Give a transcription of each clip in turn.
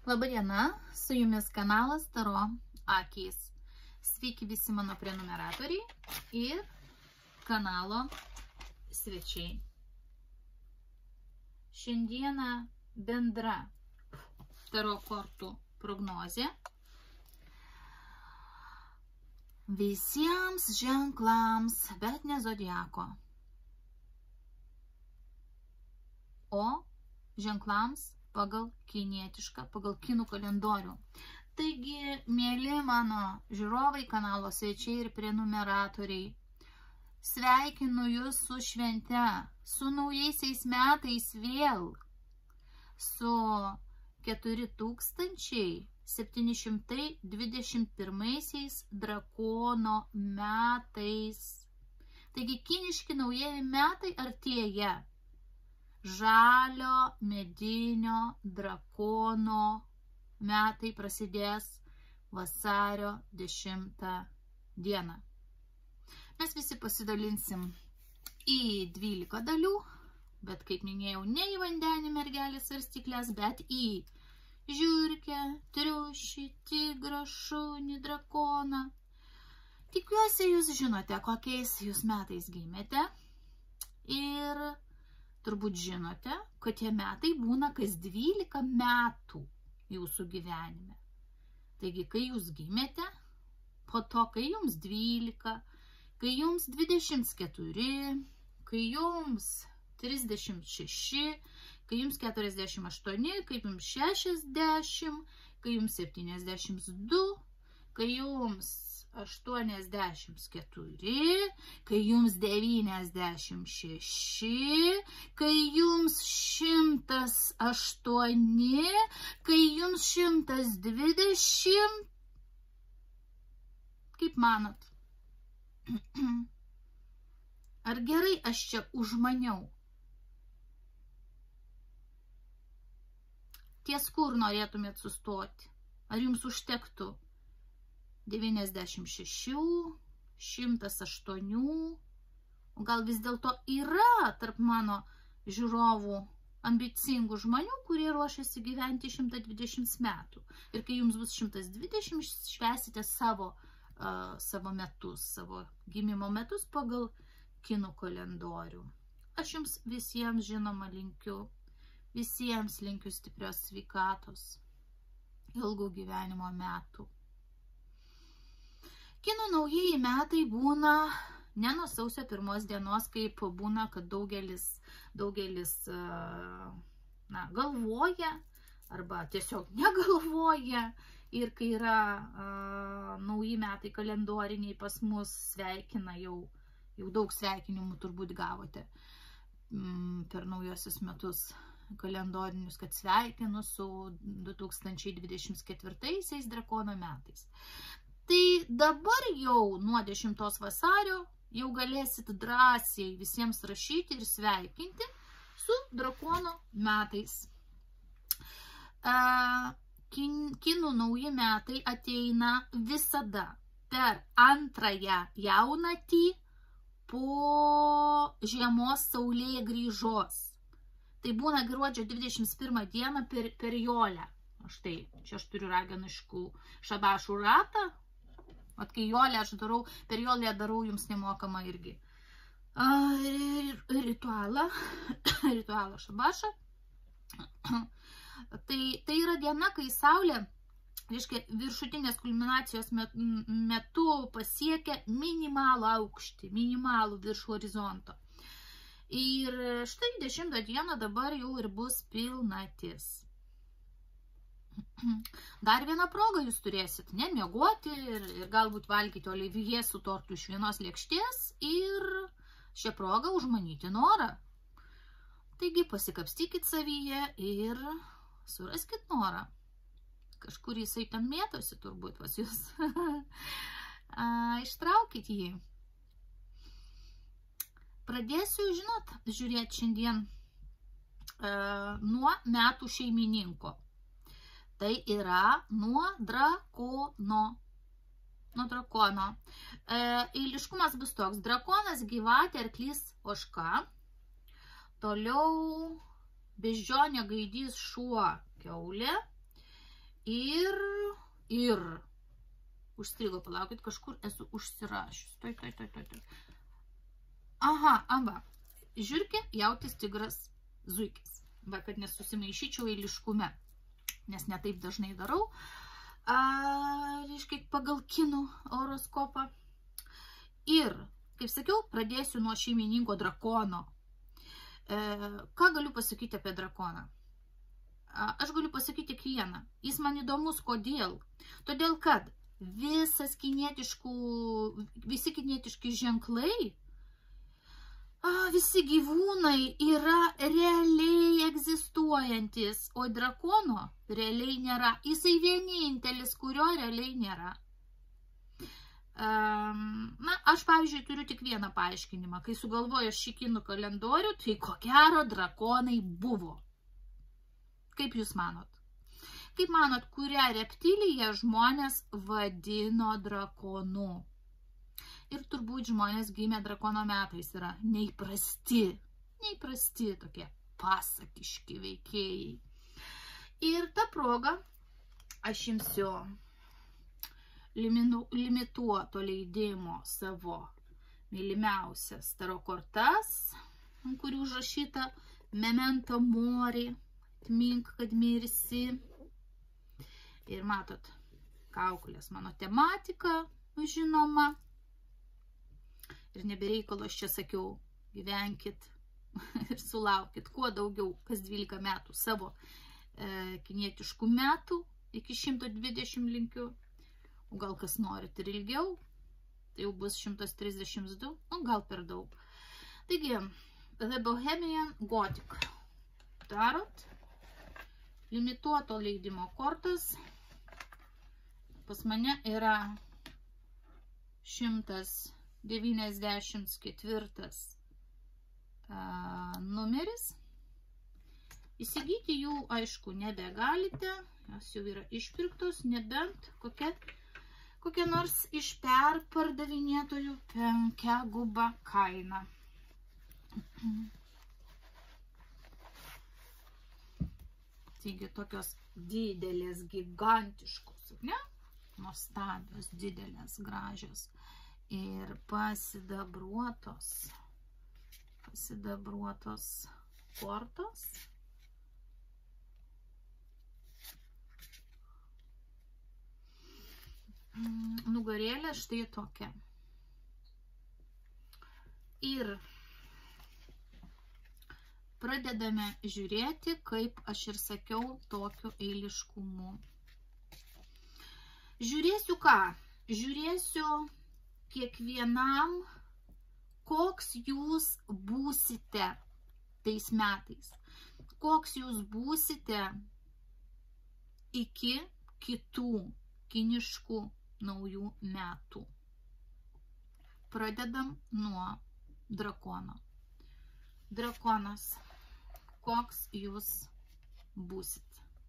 Labadiena, su jumis kanalas Taro Akys. Sveiki visi mano prenumeratoriai ir kanalo svečiai. Šiandieną bendra Taro kortų prognozė. Visiems ženklams, bet ne zodiako. O ženklams pagal kinietišką, pagal kinų kalendorių. Taigi, mėly mano žiūrovai, kanalo svečiai ir prenumeratoriai, sveikinu jūs su švente, su naujaisiais metais vėl, su 4721 drakono metais. Taigi, kiniški naujieji metai artėja. Žalio medinio drakono metai prasidės vasario 10 dieną. Mes visi pasidalinsim į 12 dalių, bet kaip minėjau, ne į vandenį, mergelės ar stiklės, bet į žiurkę, triušį, tigrą, šunį, drakoną. Tikiuosi, jūs žinote, kokiais jūs metais gimėte ir turbūt žinote, kad tie metai būna kas 12 metų jūsų gyvenime. Taigi, kai jūs gimėte, po to, kai jums 12, kai jums 24, kai jums 36, kai jums 48, kai jums 60, kai jums 72, kai jums 84, kai jums 96, kai jums 108, kai jums 120. Kaip manot? Ar gerai aš čia užmaniau? Ties kur norėtumėt sustoti? Ar jums užtektų 96, 108, o gal vis dėlto yra tarp mano žiūrovų ambicingų žmonių, kurie ruošiasi gyventi 120 metų. Ir kai jums bus 120, švęsite savo metus, savo gimimo metus pagal kinų kalendorių. Aš jums visiems žinoma linkiu, visiems linkiu stiprios sveikatos, ilgų gyvenimo metų. Kinų naujieji metai būna ne nuo sausio 1 dienos, kaip būna, kad daugelis galvoja arba tiesiog negalvoja. Ir kai yra nauji metai kalendoriniai pas mus, sveikina jau daug sveikinimų turbūt gavote per naujosius metus kalendorinius, kad sveikinu su 2024 drakono metais. Tai dabar jau nuo 10 vasario jau galėsit drąsiai visiems rašyti ir sveikinti su drakono metais. Kinų nauji metai ateina visada per antrąją jaunatį po žiemos saulėgrįžos. Tai būna gruodžio 21 dieną per Jolę. Štai, čia aš turiu raganiškų šabašų ratą. Vat kai Jolę aš darau, per Jolę darau jums nemokamą irgi ritualą šabašą. Tai yra diena, kai saulė, reiškia, viršutinės kulminacijos metu pasiekia minimalų aukštį, minimalų virš horizonto. Ir štai 10 dieną dabar jau ir bus pilnatis. Dar vieną progą jūs turėsit nemiegoti ir galbūt valgyti olivije su tortu iš vienos lėkštės ir šią progą užmanyti norą. Taigi pasikapstykit savyje ir suraskit norą. Kažkur jisai ten mėtosi turbūt pas jūs. Ištraukit jį. Pradėsiu, žinot, žiūrėti šiandien nuo metų šeimininko. Tai yra nuo drakono. Eiliškumas bus toks. Drakonas, gyvatė, arklys, ožka. Toliau beždžionė, gaidys, šuo, kiaulė. ir. Užstrigo, palaukit, kažkur esu užsirašius. Toj. Aha, amba. Žiurkė, jautis, tigras, zuikis. Va, kad nesusimaišyčiau eiliškume, nes netaip dažnai darau. Reiškia, pagal kinų horoskopą. Ir, kaip sakiau, pradėsiu nuo šeimininko drakono. Ką galiu pasakyti apie drakoną? Aš galiu pasakyti tik vieną. Jis man įdomus, kodėl? Todėl, kad visi kinietiški ženklai, visi gyvūnai yra realiai egzistuojantis, o drakono realiai nėra. Jisai vienintelis, kurio realiai nėra. Na, aš, pavyzdžiui, turiu tik vieną paaiškinimą. Kai sugalvojo šį kinų kalendorių, tai ko gero drakonai buvo. Kaip jūs manot? Kaip manot, kurią reptiliją žmonės vadino drakonu? Ir turbūt žmonės gimę drakono metais yra neįprasti tokie pasakiški veikėjai. Ir ta proga aš imsiu limituoto leidimo savo mylimiausias taro kortas, ant kurių užrašyta memento mori, atmink, kad mirsi. Ir matot, kaukulės mano tematika žinoma. Ir nebereikalo aš čia sakiau, gyvenkit ir sulaukit kuo daugiau, kas 12 metų savo kinietiškų metų, iki 120 linkiu. O gal kas norit ir ilgiau, tai jau bus 132, o gal per daug. Taigi, The Bohemian Gothic tarot, limituoto leidimo kortas. Pas mane yra 194 numeris. Įsigyti jų, aišku, nebegalite, jos jau yra išpirktos, nebent kokia nors iš perpardavinėtojų penkia guba kaina. Taigi tokios didelės, gigantiškos, ne? Nuostabios, didelės, gražios ir pasidabruotos kortos. Nugarėlė štai tokia. Ir pradedame žiūrėti, kaip aš ir sakiau, tokiu eiliškumu. Žiūrėsiu ką? Žiūrėsiu kiekvienam, koks jūs būsite tais metais. Koks jūs būsite iki kitų kiniškų naujų metų. Pradedam nuo drakono. Drakonas, koks jūs būsit?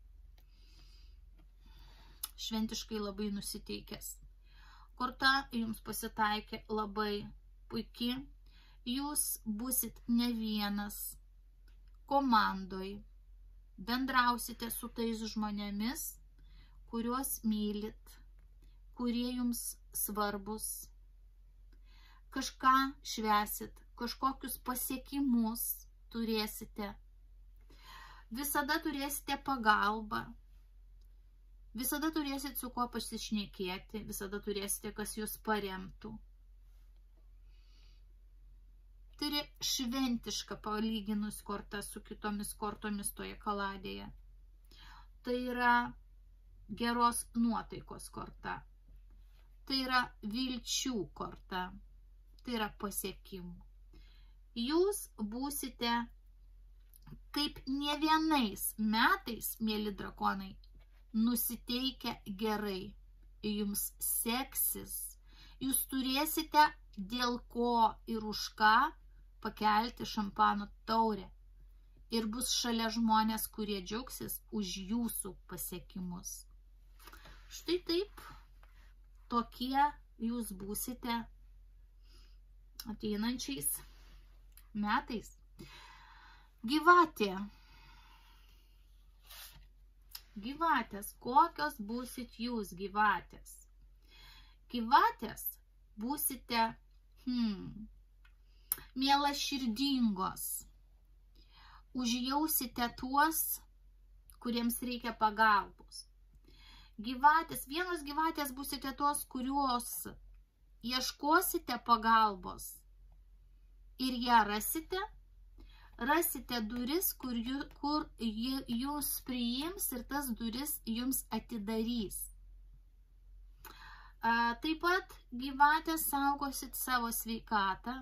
Šventiškai labai nusiteikęs. Korta jums pasitaikė labai puikiai. Jūs būsit ne vienas komandoj. Bendrausite su tais žmonėmis, kuriuos mylit, kurie jums svarbus. Kažką švęsit, kažkokius pasiekimus turėsite. Visada turėsite pagalbą. Visada turėsite su kuo pasišnekėti, visada turėsite, kas jūs paremtų. Tai yra šventiška palyginus korta su kitomis kortomis toje kaladėje. Tai yra geros nuotaikos korta. Tai yra vilčių korta. Tai yra pasiekimų. Jūs būsite kaip ne vienais metais, mėly drakonai, nusiteikę gerai, jums seksis, jūs turėsite dėl ko ir už ką pakelti šampano taurę ir bus šalia žmonės, kurie džiaugsis už jūsų pasiekimus. Štai taip, tokie jūs būsite ateinančiais metais. Gyvatė. Gyvatės, kokios būsit jūs gyvatės? Gyvatės būsite mielaširdingos. Užjausite tuos, kuriems reikia pagalbos. Vienos gyvatės būsite tos, kurios ieškosite pagalbos ir ją rasite. Rasite duris, kur jūs priims ir tas duris jums atidarys. Taip pat gyvatės saugosit savo sveikatą.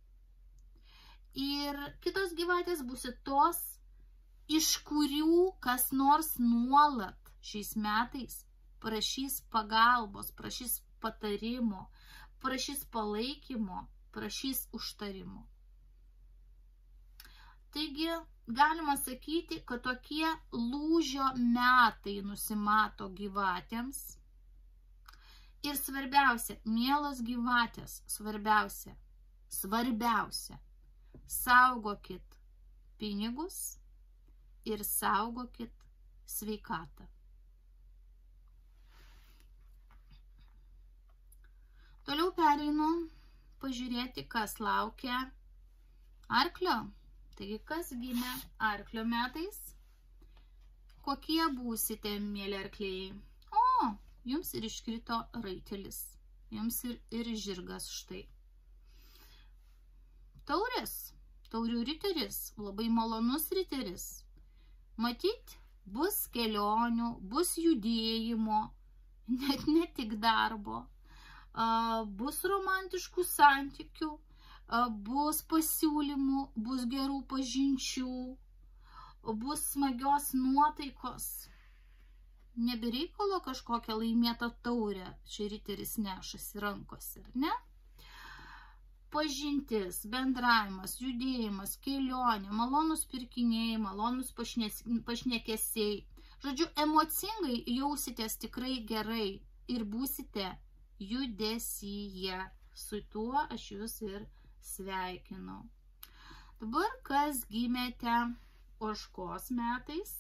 Ir kitos gyvatės būsit tos, iš kurių kas nors nuolat šiais metais prašys pagalbos, prašys patarimo, prašys palaikymo, prašys užtarimo. Taigi, galima sakyti, kad tokie lūžio metai nusimato gyvatėms. Ir svarbiausia, mielos gyvatės, svarbiausia, saugokit pinigus ir saugokit sveikatą. Toliau pereinu pažiūrėti, kas laukia arklio. Taigi, kas gimė arklio metais? Kokie būsite, mėly arkliai? O, jums ir iškrito raitelis. Jums ir žirgas štai. Taurės, taurių riteris, labai malonus riteris. Matyt, bus kelionių, bus judėjimo, net ne tik darbo. Bus romantiškų santykių. Bus pasiūlymų, bus gerų pažinčių, bus smagios nuotaikos. Nebereikalo kažkokią laimėtą taurę, čia riteris nešasi rankose, ar ne? Pažintis, bendravimas, judėjimas, kelionė, malonus pirkiniai, malonus pašnekesiai. Žodžiu, emocingai jausitės tikrai gerai ir būsite judesyje. Su tuo aš jūs ir sveikinu. Dabar, kas gimėte ožkos metais?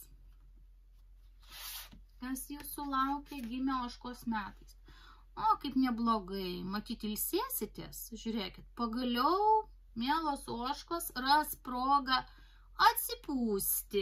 Kas jūsų laukia gimė ožkos metais? O, kaip neblogai. Matyt, ilsėsitės. Žiūrėkit, pagaliau, mielos ožkos, ras progą atsipūsti,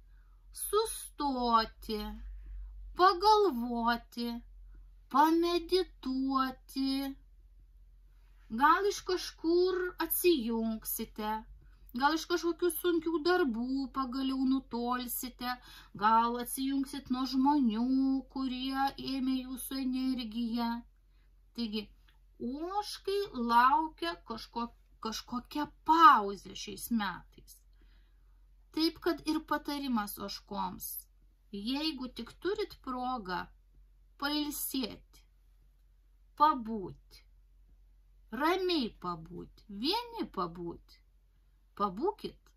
sustoti, pagalvoti, pamedituoti. Gal iš kažkur atsijungsite, gal iš kažkokių sunkių darbų pagaliau nutolsite, gal atsijungsit nuo žmonių, kurie ėmė jūsų energiją. Taigi, ožkai laukia kažkokia pauzė šiais metais. Taip, kad ir patarimas ožkoms. Jeigu tik turit progą pailsėti, pabūti, ramiai pabūti, vieni pabūti. Pabūkit.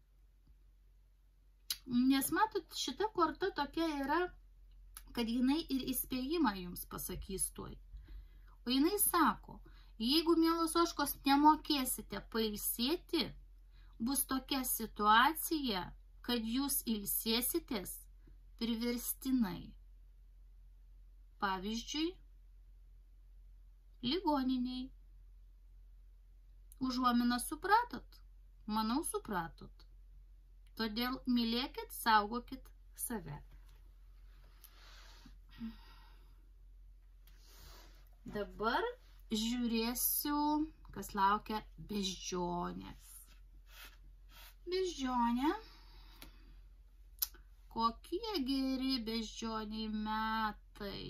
Nes matot, šita korta tokia yra, kad jinai ir įspėjimą jums pasakys tuoj. O jinai sako, jeigu, mielos ožkos, nemokėsite pailsėti, bus tokia situacija, kad jūs ilsėsitės priverstinai. Pavyzdžiui, ligoniniai. Užuominą supratot? Manau, supratot. Todėl mylėkit, saugokit save. Dabar žiūrėsiu, kas laukia beždžionės. Beždžionė. Kokie geri beždžioniai metai.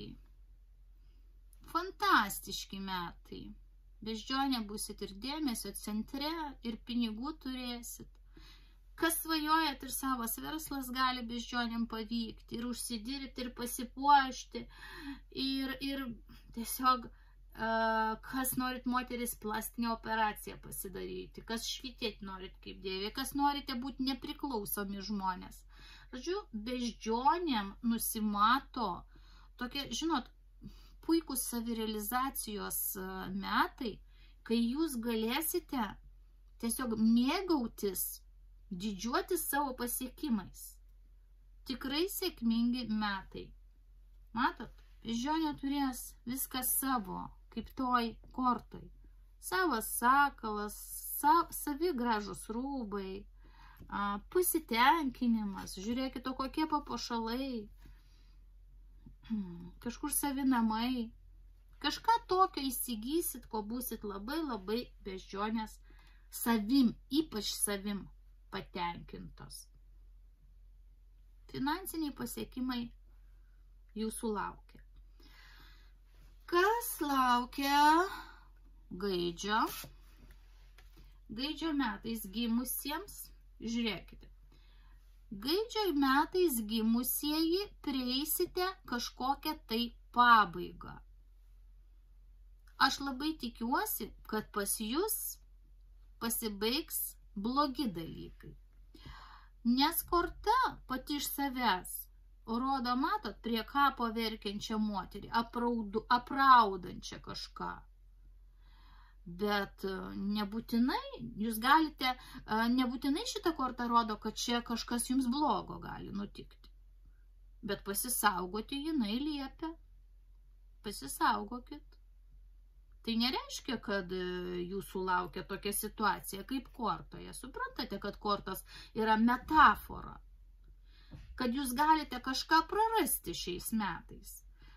Fantastiški metai. Beždžionė būsit ir dėmesio centre, ir pinigų turėsit. Kas svajojat ir savas verslas gali beždžionėm pavykti, ir užsidirbti, ir pasipuošti, ir tiesiog, kas norit moteris plastinę operaciją pasidaryti, kas švytėti norit kaip dėvė, kas norite būti nepriklausomi žmonės. Žodžiu, beždžionėm nusimato tokie, žinot, puikūs savirealizacijos metai, kai jūs galėsite tiesiog mėgautis, didžiuotis savo pasiekimais. tikrai sėkmingi metai. Matot, beždžionė turės viskas savo, kaip toj kortoj. Savas sakalas, savi gražus rūbai, pasitenkinimas, žiūrėkite, kokie papuošalai, kažkur savi namai. Kažką tokio įsigysit, ko būsit labai beždžionės savim, ypač savim patenkintos. Finansiniai pasiekimai jūsų laukia. Kas laukia Gaidžio? Gaidžio metais gimusiems, žiūrėkite, Gaidžio metais gimusieji prieisite kažkokią tai pabaigą. Aš labai tikiuosi, kad pas jūs pasibaigs blogi dalykai. Nes korta pati iš savęs rodo, matot, prie kapo verkiančią moterį, apraudančią kažką. Bet nebūtinai, jūs galite, nebūtinai šitą kortą rodo, kad čia kažkas jums blogo gali nutikti. Bet pasisaugoti jinai liepia. Pasisaugokit. Tai nereiškia, kad jūsų laukia tokia situacija kaip kortoje. Suprantate, kad kortos yra metafora. Kad jūs galite kažką prarasti šiais metais,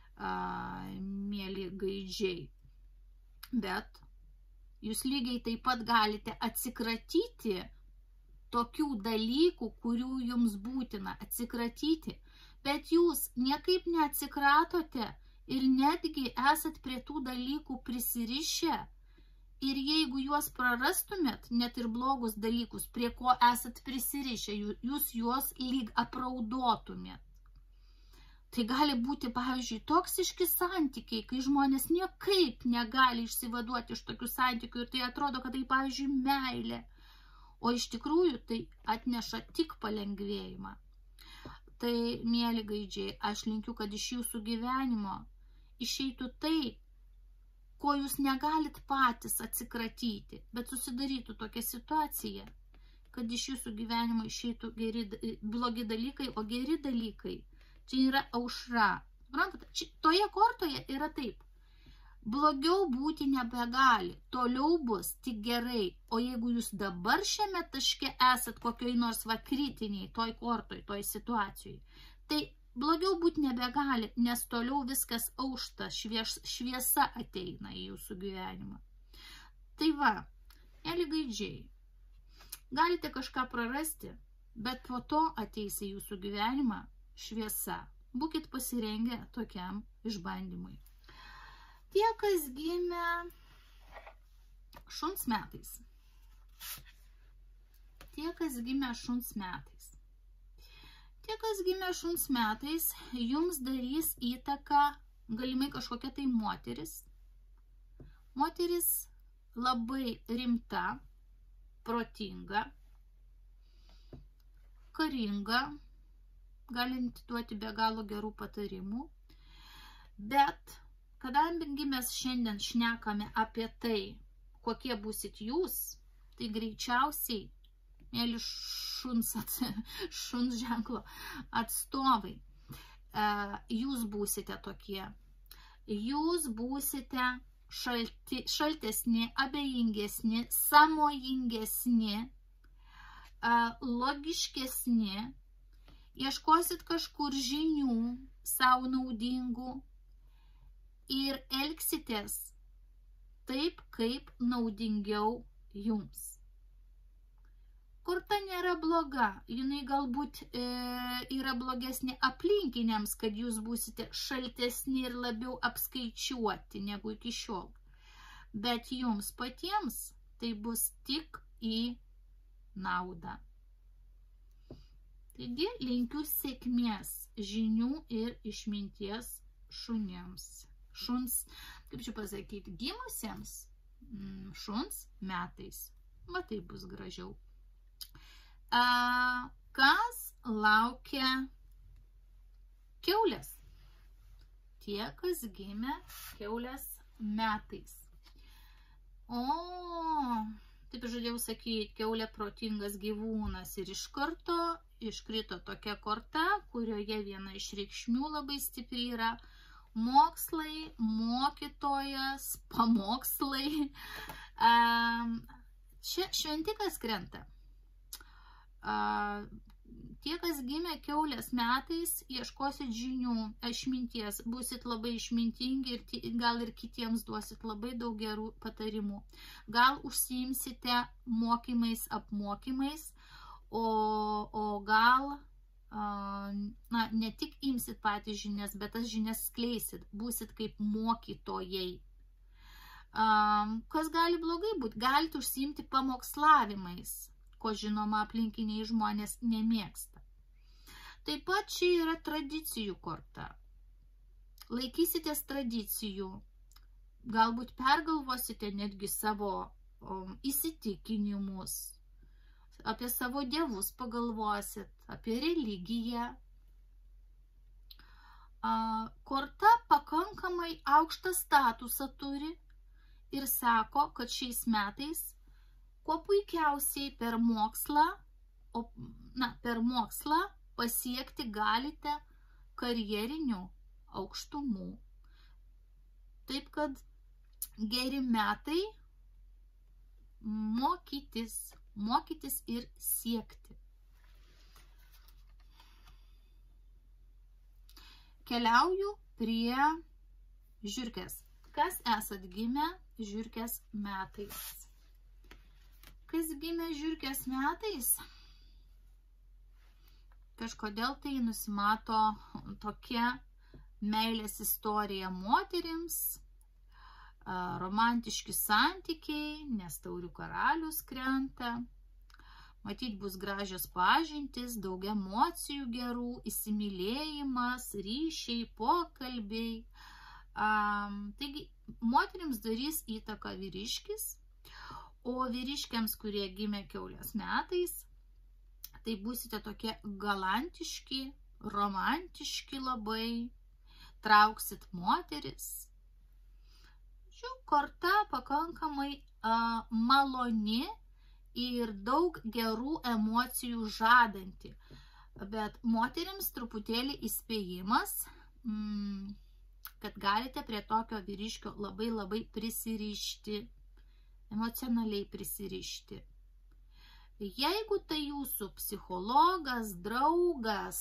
mėly gaidžiai. Bet jūs lygiai taip pat galite atsikratyti tokių dalykų, kurių jums būtina atsikratyti. Bet jūs niekaip neatsikratote ir netgi esat prie tų dalykų prisirišę. Ir jeigu juos prarastumėt, net ir blogus dalykus, prie ko esat prisirišę, jūs juos lyg apraudotumėt. Tai gali būti, pavyzdžiui, toksiški santykiai, kai žmonės niekaip negali išsivaduoti iš tokių santykių ir tai atrodo, kad tai, pavyzdžiui, meilė. O iš tikrųjų tai atneša tik palengvėjimą. Tai, mėly gaidžiai, aš linkiu, kad iš jūsų gyvenimo išeitų tai, ko jūs negalit patys atsikratyti, bet susidarytų tokia situacija, kad iš jūsų gyvenimo išeitų blogi dalykai, o geri dalykai. Čia yra aušra. Suprantate? Toje kortoje yra taip. Blogiau būti nebegali, toliau bus tik gerai. O jeigu jūs dabar šiame taške esat kokioj nors kritiniai, toj kortoj, toj situacijai, tai blogiau būti nebegali, nes toliau viskas aušta, šviesa ateina į jūsų gyvenimą. Tai va, mėly gaidžiai, galite kažką prarasti, bet po to ateis į jūsų gyvenimą šviesa. Būkit pasirengę tokiam išbandymui. Tie, kas gimė šuns metais. Tie, kas gimė šuns metais. Tie, kas gimė šuns metais, jums darys įtaką galimai kažkokia tai moteris. Moteris labai rimta, protinga, karinga, galinti duoti be galo gerų patarimų. Bet, kadangi mes šiandien šnekame apie tai, kokie būsit jūs, tai greičiausiai, mėly šuns ženklo atstovai, jūs būsite tokie. Jūs būsite šaltesni, abejingesni, sąmojingesni, logiškesni, ieškosit kažkur žinių savo naudingų ir elgsitės taip, kaip naudingiau jums. Korta nėra bloga, jinai galbūt yra blogesnė aplinkiniams, kad jūs būsite šaltesni ir labiau apskaičiuoti negu iki šiol. Bet jums patiems tai bus tik į naudą. Taigi linkiu sėkmės, žinių ir išminties šunims. Šuns, kaip čia pasakyti, gimusiems šuns metais. Va tai bus gražiau. Kas laukia kiaulės? Tie, kas gimė kiaulės metais. O, taip žadėjau sakyti, kiaulė protingas gyvūnas ir iš karto iškrito tokia korta, kurioje viena iš reikšmių labai stipri yra mokslai, mokytojas, pamokslai. Čia šventikas krenta. Tie, kas gimė kiaulės metais, ieškosit žinių, išminties, būsit labai išmintingi ir gal ir kitiems duosit labai daug gerų patarimų. Gal užsiimsite mokymais, apmokymais, o gal ne tik imsit patys žinias, bet tas žinias skleisit, būsit kaip mokytojai. Kas gali blogai būti? Galite užsiimti pamokslavimais, ko žinoma aplinkiniai žmonės nemėgsta. Taip pat čia yra tradicijų korta. Laikysitės tradicijų, galbūt pergalvosite netgi savo įsitikinimus, apie savo dievus pagalvosit, apie religiją. Korta pakankamai aukštą statusą turi ir sako, kad šiais metais kuo puikiausiai per mokslą pasiekti galite karjerinių aukštumų. Taip kad geri metai mokytis ir siekti. Keliauju prie žiurkės. Kas esat gimę žiurkės metais? Kas gimė žiurkės metais? Kažkodėl tai nusimato tokia meilės istorija moterims, romantiški santykiai, nes taurių karalius krenta. Matyt, bus gražios pažintys, daug emocijų gerų, įsimylėjimas, ryšiai, pokalbiai. Taigi, moterims darys įtaką vyriškis, o vyriškiams, kurie gimė kiaulės metais, tai būsite tokie galantiški, romantiški labai, trauksit moteris. Korta pakankamai maloni ir daug gerų emocijų žadanti. Bet moterims truputėlį įspėjimas, kad galite prie tokio vyriškio labai prisirišti, emocionaliai prisirišti. Jeigu tai jūsų psichologas, draugas,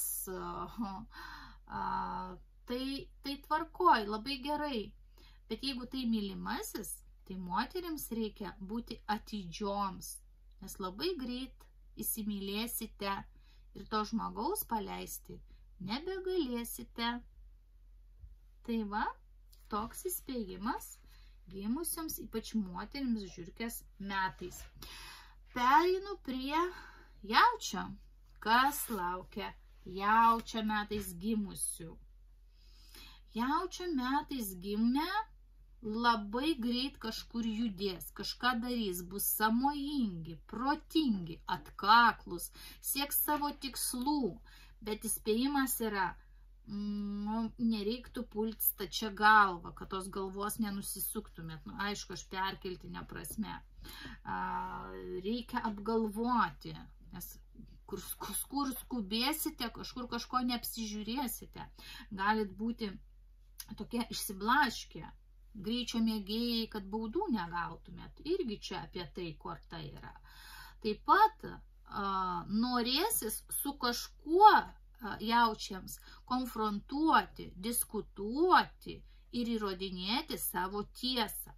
tai tvarkoj, labai gerai. Bet jeigu tai mylimasis, tai moterims reikia būti atidžioms, nes labai greit įsimylėsite ir to žmogaus paleisti nebegalėsite. Tai va, toks įspėjimas gimusiams, ypač moterims žiurkės metais. Pereinu prie jaučio. Kas laukia jaučio metais gimusių? Jaučio metais gimę labai greit kažkur judės, kažką darys, bus sąmojingi, protingi, atkaklus, sieks savo tikslų, bet įspėjimas yra, nereiktų pulti stačia galva, kad tos galvos nenusisuktumėt. Aišku, aš perkeltinė prasme. Reikia apgalvoti, nes kur skubėsite, kažkur kažko neapsižiūrėsite. Galit būti tokie išsiblaškę, greičio mėgėjai, kad baudų negautumėt. Irgi čia apie tai korta yra. Taip pat norėsis su kažkuo jaučiams konfrontuoti, diskutuoti ir įrodinėti savo tiesą.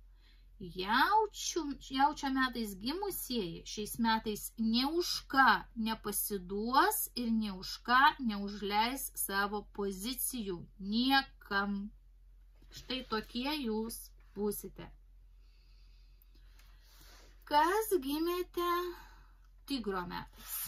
Jaučio metais gimusieji šiais metais nė už ką nepasiduos ir nė už ką neužleis savo pozicijų niekam. Štai tokie jūs būsite. Kas gimėte tigro metais?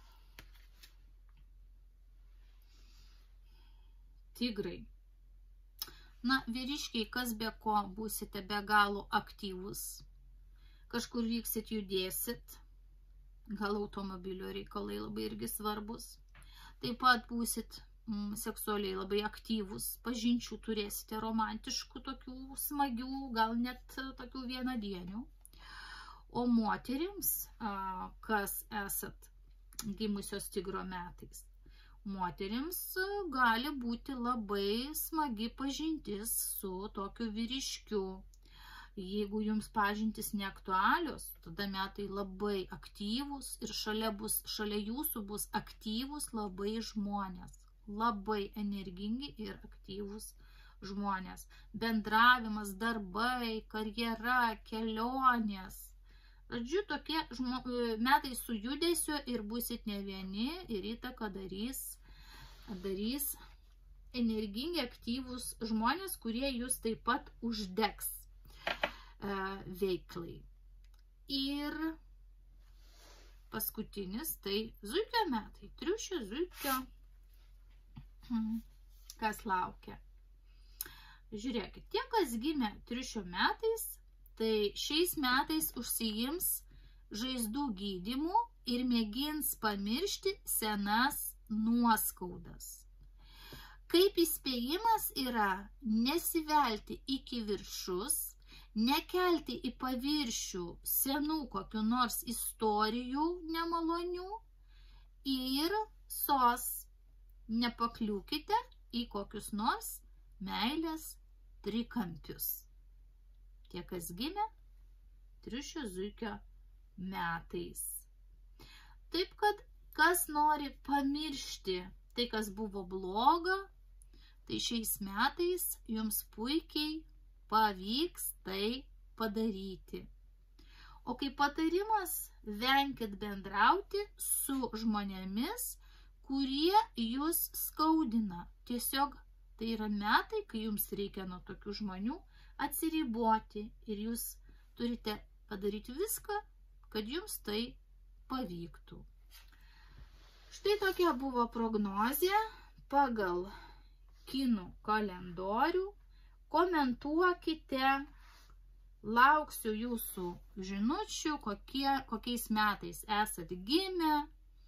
Tigrai. Na, vyriškiai, kas be ko, būsite be galo aktyvus. Kažkur vyksit, judėsit. Gal automobilio reikalai labai irgi svarbus. Taip pat būsit seksualiai labai aktyvus, pažinčių turėsite romantiškų, tokių smagių, gal net tokių vienadienių. O moterims, kas esat gimusios tigro metais, moterims gali būti labai smagi pažintis su tokiu vyriškiu. Jeigu jums pažintis neaktualios, tada metai labai aktyvūs ir šalia jūsų bus aktyvūs labai žmonės, labai energingi ir aktyvūs žmonės. Bendravimas, darbai, karjera, kelionės. Žodžiu, tokie metai su judesiu ir būsit ne vieni ir įtaką darys energingi, aktyvūs žmonės, kurie jūs taip pat uždegs veiklai. Ir paskutinis tai zuikio metai, triušio, zuikio. Kas laukia? Žiūrėkit, tie, kas gimė triušio metais, tai šiais metais užsiims žaizdų gydymu ir mėgins pamiršti senas nuoskaudas. Kaip įspėjimas yra nesivelti iki viršus, nekelti į paviršių senų kokių nors istorijų nemalonių ir nepakliūkite į kokius nors meilės trikampius. Tie, kas gimė triušio zuikio metais. Taip, kad kas nori pamiršti tai, kas buvo bloga, tai šiais metais jums puikiai pavyks tai padaryti. O kaip patarimas, venkit bendrauti su žmonėmis, kurie jūs skaudina. Tiesiog tai yra metai, kai jums reikia nuo tokių žmonių atsiriboti ir jūs turite padaryti viską, kad jums tai pavyktų. Štai tokia buvo prognozė pagal kinų kalendorių. Komentuokite, lauksiu jūsų žinučių, kokiais metais esat gimę,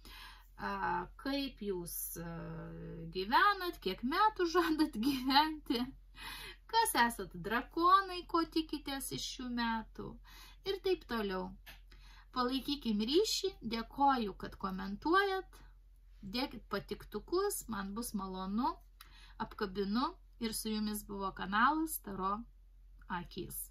kaip jūs gyvenat, kiek metų žadat gyventi, kas esat drakonai, ko tikitės iš šių metų ir taip toliau. Palaikykim ryšį, dėkoju, kad komentuojat, dėkit patiktukus, man bus malonu, apkabinu ir su jumis buvo kanalas Taro akys.